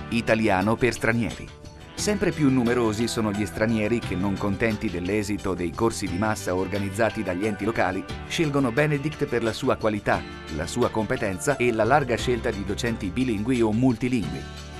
Italiano per stranieri. Sempre più numerosi sono gli stranieri che, non contenti dell'esito dei corsi di massa organizzati dagli enti locali, scelgono Benedict per la sua qualità, la sua competenza e la larga scelta di docenti bilingui o multilingui.